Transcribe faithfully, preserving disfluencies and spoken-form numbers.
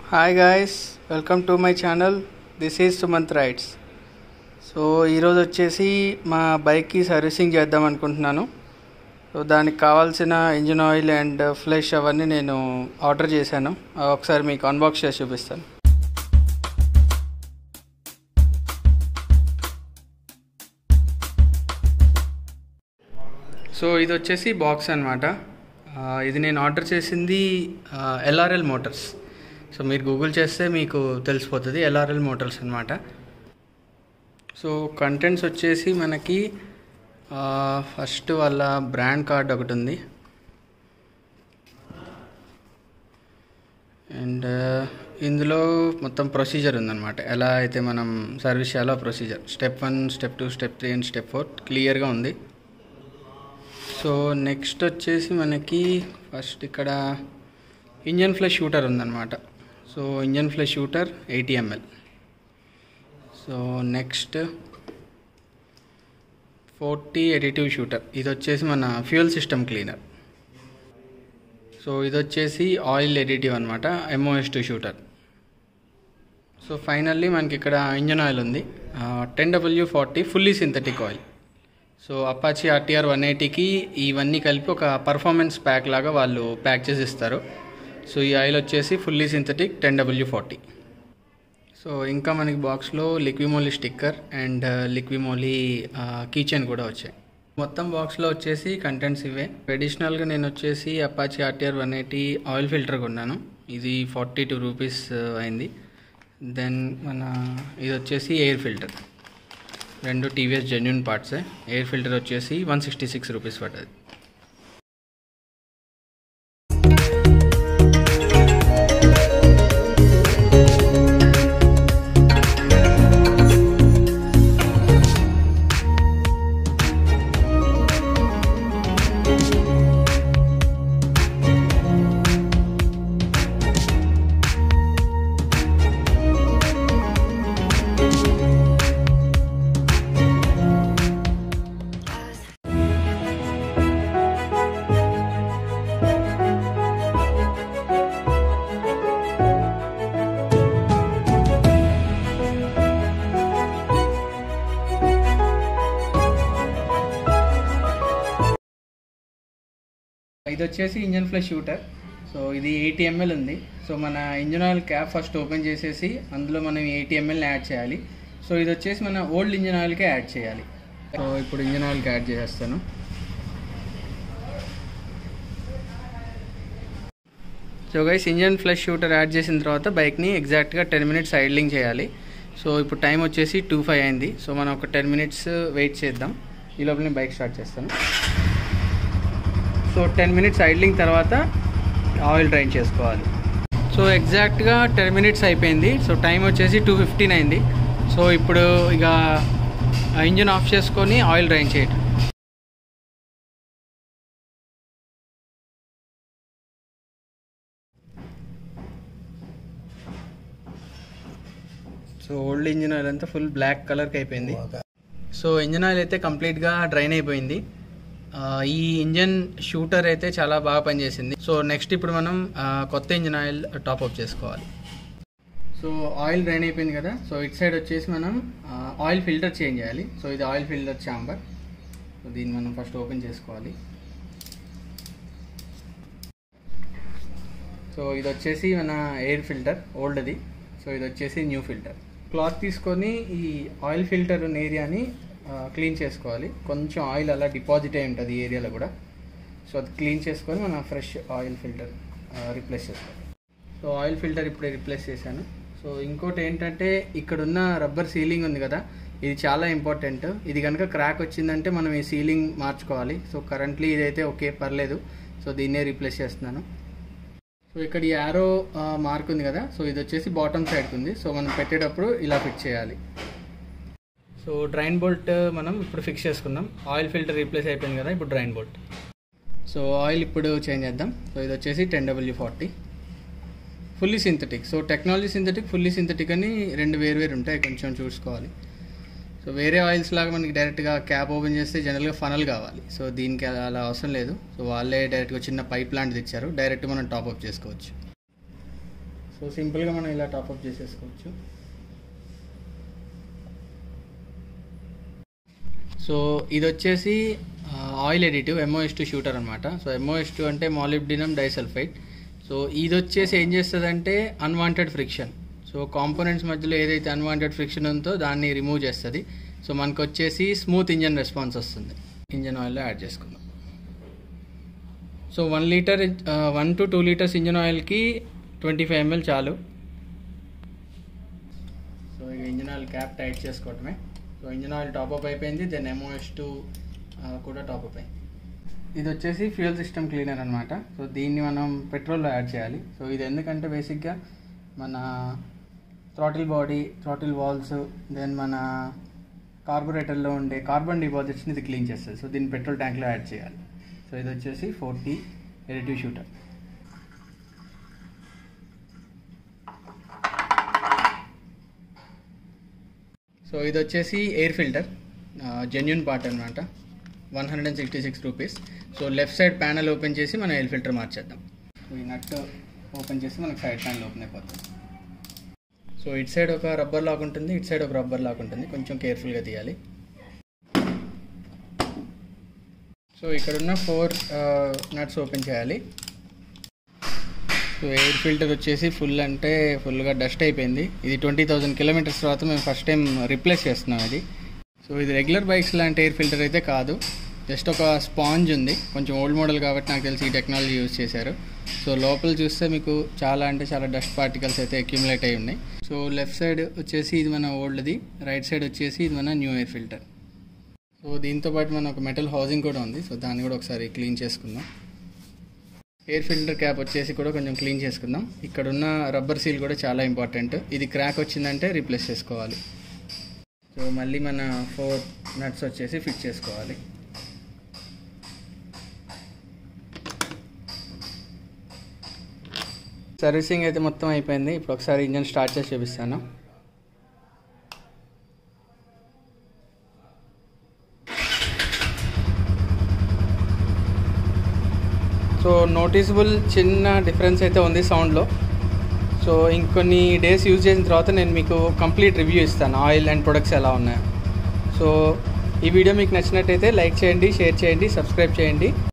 Hi guys, welcome to my channel. This is Sumanth Rides. So ఈరోజు వచ్చేసి మా బైక్కి servicing చేద్దాం అనుకుంటున్నాను. సో దానికి కావాల్సిన ఇంజిన్ ఆయిల్ అండ్ ఫ్లెష్ అవన్నీ నేను ఆర్డర్ చేశాను. ఒకసారి మీకు అన్బాక్స్ చేసి చూపిస్తాను. సో ఇది వచ్చేసి బాక్స్ అనమాట. ఇది నేను ఆర్డర్ చేసింది ఎల్ఆర్ఎల్ మోటార్స్. సో మీరు గూగుల్ చేస్తే మీకు తెలిసిపోతుంది, ఎల్ఆర్ఎల్ మోటార్స్ అనమాట. సో కంటెంట్స్ వచ్చేసి మనకి ఫస్ట్ వాళ్ళ బ్రాండ్ కార్డ్ ఒకటి ఉంది, అండ్ ఇందులో మొత్తం ప్రొసీజర్ ఉందన్నమాట. ఎలా అయితే మనం సర్వీస్ చేయాలో procedure, step one, step two, step three and step four క్లియర్గా ఉంది. సో నెక్స్ట్ వచ్చేసి మనకి ఫస్ట్ ఇక్కడ ఇంజన్ ఫ్లెష్ షూటర్ ఉందన్నమాట. So engine flush shooter eighty ML. So next forty additive shooter. ఇది వచ్చేసి మన ఫ్యూయల్ సిస్టమ్ క్లీనర్. సో ఇది వచ్చేసి ఆయిల్ ఎడిటివ్ అనమాట, MOS two shooter. So finally మనకి ఇక్కడ ఇంజన్ ఆయిల్ ఉంది, ten W forty fully synthetic oil. So Apache RTR one ఎయిటీకి ఇవన్నీ కలిపి ఒక పర్ఫార్మెన్స్ ప్యాక్ లాగా వాళ్ళు ప్యాక్ చేసి ఇస్తారు. సో ఈ ఆయిల్ వచ్చేసి fully synthetic ten W forty. So ఇంకా మనకి బాక్స్లో Liqui Moly sticker and Liqui Moly keychain కూడా వచ్చాయి. మొత్తం బాక్స్లో వచ్చేసి కంటెంట్స్ ఇవే. అడిషనల్గా నేను వచ్చేసి Apache RTR one eighty oil filter కొన్నాను. ఇది ఫార్టీ టూ రూపీస్ అయింది. దెన్ మన ఇది వచ్చేసి ఎయిర్ ఫిల్టర్, రెండు టీవీఎస్ జెన్యూన్ పార్ట్సే. ఎయిర్ ఫిల్టర్ వచ్చేసి వన్ సిక్స్టీ సిక్స్ రూపీస్ పడ్డది. ఇది వచ్చేసి ఇంజన్ ఫ్లెష్ షూటర్. సో ఇది ఎయిటీ ఎంఎల్ ఉంది. సో మన engine oil cap first open చేసేసి అందులో మనం ఎయిటీ ఎంఎల్ని యాడ్ చేయాలి. సో ఇది వచ్చేసి మన ఓల్డ్ ఇంజన్ ఆయిల్కే యాడ్ చేయాలి. సో ఇప్పుడు ఇంజన్ ఆయిల్కి యాడ్ చేసేస్తాను. So guys, engine flush shooter add చేసిన తర్వాత బైక్ని ఎగ్జాక్ట్గా టెన్ మినిట్స్ ఐడ్లింగ్ చేయాలి. సో ఇప్పుడు టైం వచ్చేసి టూ ఫైవ్ అయింది. సో మనం ఒక టెన్ మినిట్స్ వెయిట్ చేద్దాం. ఈ లోపల నేను బైక్ స్టార్ట్ చేస్తాను. సో టెన్ మినిట్స్ ఐడ్లింగ్ తర్వాత ఆయిల్ డ్రైన్ చేసుకోవాలి. సో ఎగ్జాక్ట్గా టెన్ మినిట్స్ అయిపోయింది. సో టైం వచ్చేసి టూ ఫిఫ్టీన్ అయింది. సో ఇప్పుడు ఇక ఇంజిన్ ఆఫ్ చేసుకొని ఆయిల్ డ్రైన్ చేయటం. సో ఓల్డ్ ఇంజిన్ ఆయిల్ అంతా ఫుల్ బ్లాక్ కలర్కి అయిపోయింది. సో ఇంజిన్ ఆయిల్ అయితే కంప్లీట్గా డ్రైన్ అయిపోయింది. ఈ ఇంజన్ షూటర్ అయితే చాలా బాగా పనిచేసింది. సో నెక్స్ట్ ఇప్పుడు మనం కొత్త ఇంజన్ ఆయిల్ టాప్ అప్ చేసుకోవాలి. సో ఆయిల్ డ్రైన్ అయిపోయింది కదా. సో ఇట్ సైడ్ వచ్చేసి మనం ఆయిల్ ఫిల్టర్ చేంజ్ చేయాలి. సో ఇది ఆయిల్ ఫిల్టర్ ఛాంబర్. సో దీన్ని మనం ఫస్ట్ ఓపెన్ చేసుకోవాలి. సో ఇది వచ్చేసి మన ఎయిర్ ఫిల్టర్ ఓల్డ్ది. సో ఇది వచ్చేసి న్యూ ఫిల్టర్. క్లాత్ తీసుకొని ఈ ఆయిల్ ఫిల్టర్ ఉన్న ఏరియాని క్లీన్ చేసుకోవాలి. కొంచెం ఆయిల్ అలా డిపాజిట్ అయి ఉంటుంది ఈ ఏరియాలో కూడా. సో అది క్లీన్ చేసుకొని మనం ఫ్రెష్ ఆయిల్ ఫిల్టర్ రీప్లేస్ చేసుకోవాలి. సో ఆయిల్ ఫిల్టర్ ఇప్పుడే రీప్లేస్ చేశాను. సో ఇంకోటి ఏంటంటే ఇక్కడున్న రబ్బర్ సీలింగ్ ఉంది కదా, ఇది చాలా ఇంపార్టెంట్. ఇది కనుక క్రాక్ వచ్చిందంటే మనం ఈ సీలింగ్ మార్చుకోవాలి. సో కరెంట్లీ ఇదైతే ఓకే, పర్లేదు. సో దీన్నే రీప్లేస్ చేస్తున్నాను. సో ఇక్కడ ఈ యారో మార్క్ ఉంది కదా, సో ఇది వచ్చేసి బాటమ్ సైడ్కి ఉంది. సో మనం పెట్టేటప్పుడు ఇలా ఫిక్స్ చేయాలి. సో డ్రైన్ బోల్ట్ మనం ఇప్పుడు ఫిక్స్ చేసుకుందాం. ఆయిల్ ఫిల్టర్ రీప్లేస్ అయిపోయింది కదా, ఇప్పుడు డ్రైన్ బోల్ట్. సో ఆయిల్ ఇప్పుడు చేంజ్ చేద్దాం. సో ఇది వచ్చేసి ten W forty fully synthetic. So technology synthetic, fully synthetic అని రెండు వేరు వేరు ఉంటాయి, కొంచెం చూసుకోవాలి. సో వేరే ఆయిల్స్ లాగా మనకి డైరెక్ట్గా క్యాప్ ఓపెన్ చేస్తే జనరల్గా ఫనల్ కావాలి. సో దీనికి అలా అవసరం లేదు. సో వాళ్ళే డైరెక్ట్గా చిన్న పైప్ లాంటిది ఇచ్చారు, డైరెక్ట్ మనం టాప్అప్ చేసుకోవచ్చు. సో సింపుల్గా మనం ఇలా టాప్అప్ చేసేసుకోవచ్చు. సో ఇది వచ్చేసి oil additive MOS two shooter అనమాట. సో ఎంఓఎస్ టూ అంటే మాలిబ్డినం డైసల్ఫైడ్. సో ఇది వచ్చేసి ఏం చేస్తుందంటే అన్వాంటెడ్ ఫ్రిక్షన్, సో కాంపోనెంట్స్ మధ్యలో ఏదైతే అన్వాంటెడ్ ఫ్రిక్షన్ ఉందో దాన్ని రిమూవ్ చేస్తుంది. సో మనకు వచ్చేసి స్మూత్ ఇంజన్ రెస్పాన్స్ వస్తుంది. ఇంజన్ ఆయిల్లో యాడ్ చేసుకుందాం. So one litre one to two litres engine ఆయిల్కి ట్వంటీ ఫైవ్ ఎంఎల్ చాలు. సో ఇక ఇంజన్ ఆయిల్ క్యాప్ టైట్ చేసుకోవటమే. సో ఇంజన్ ఆయిల్ టాప్అప్ అయిపోయింది. దెన్ ఎంఓఎస్ టూ కూడా టాప్అప్ అయింది. ఇది వచ్చేసి ఫ్యూయల్ సిస్టమ్ క్లీనర్ అనమాట. సో దీన్ని మనం పెట్రోల్లో యాడ్ చేయాలి. సో ఇది ఎందుకంటే బేసిక్గా మన throttle body, throttle valves, then మన కార్బొరేటర్లో ఉండే కార్బన్ డిపాజిట్స్ని ఇది క్లీన్ చేస్తుంది. సో దీన్ని పెట్రోల్ ట్యాంక్లో యాడ్ చేయాలి. సో ఇది వచ్చేసి ఫోర్టీ ఎడిటివ్ షూటర్. సో ఇది వచ్చేసి ఎయిర్ ఫిల్టర్, జెన్యూన్ పార్ట్ అనమాట. One hundred and sixty six rupees. So left side panel open చేసి మనం ఎయిర్ ఫిల్టర్ మార్చేద్దాం. సో ఈ నట్ ఓపెన్ చేసి మనకు సైడ్ ప్యానల్ ఓపెన్ అయిపోతుంది. సో ఇటు సైడ్ ఒక రబ్బర్ లాక్ ఉంటుంది, ఇటు సైడ్ ఒక రబ్బర్ లాక్ ఉంటుంది. కొంచెం కేర్ఫుల్గా తీయాలి. సో ఇక్కడున్న ఫోర్ నట్స్ ఓపెన్ చేయాలి. సో ఎయిర్ ఫిల్టర్ వచ్చేసి ఫుల్ అంటే ఫుల్గా డస్ట్ అయిపోయింది. ఇది ట్వంటీ థౌజండ్ కిలోమీటర్స్ తర్వాత మేము ఫస్ట్ టైం రిప్లేస్ చేస్తున్నాం ఇది. సో ఇది రెగ్యులర్ బైక్స్ లాంటి ఎయిర్ ఫిల్టర్ అయితే కాదు, జస్ట్ ఒక స్పాంజ్ ఉంది. కొంచెం ఓల్డ్ మోడల్ కాబట్టి నాకు తెలిసి ఈ టెక్నాలజీ యూజ్ చేశారు. సో లోపల చూస్తే మీకు చాలా అంటే చాలా డస్ట్ పార్టికల్స్ అయితే అక్యుములేట్ అయి ఉన్నాయి. సో లెఫ్ట్ సైడ్ వచ్చేసి ఇది మన ఓల్డ్ది, రైట్ సైడ్ వచ్చేసి ఇది మన న్యూ ఎయిర్ ఫిల్టర్. సో దీంతో పాటు మన ఒక మెటల్ హౌసింగ్ కూడా ఉంది. సో దాన్ని కూడా ఒకసారి క్లీన్ చేసుకుందాం. ఎయిర్ ఫిల్టర్ క్యాప్ వచ్చేసి కూడా కొంచెం క్లీన్ చేసుకుందాం. ఇక్కడ ఉన్న రబ్బర్ సీల్ కూడా చాలా ఇంపార్టెంట్. ఇది క్రాక్ వచ్చిందంటే రీప్లేస్ చేసుకోవాలి. సో మళ్ళీ మన ఫోర్ నట్స్ వచ్చేసి ఫిట్ చేసుకోవాలి. సర్వీసింగ్ అయితే మొత్తం అయిపోయింది. ఇప్పుడు ఒకసారి ఇంజన్ స్టార్ట్ చేసి చూపిస్తాను. సో నోటీసబుల్ చిన్న డిఫరెన్స్ అయితే ఉంది సౌండ్లో. సో ఇంకొన్ని డేస్ యూజ్ చేసిన తర్వాత నేను మీకు కంప్లీట్ రివ్యూ ఇస్తాను ఆయిల్ అండ్ ప్రొడక్ట్స్ ఎలా ఉన్నాయో. సో ఈ వీడియో మీకు నచ్చినట్టయితే లైక్ చేయండి, షేర్ చేయండి, సబ్స్క్రైబ్ చేయండి.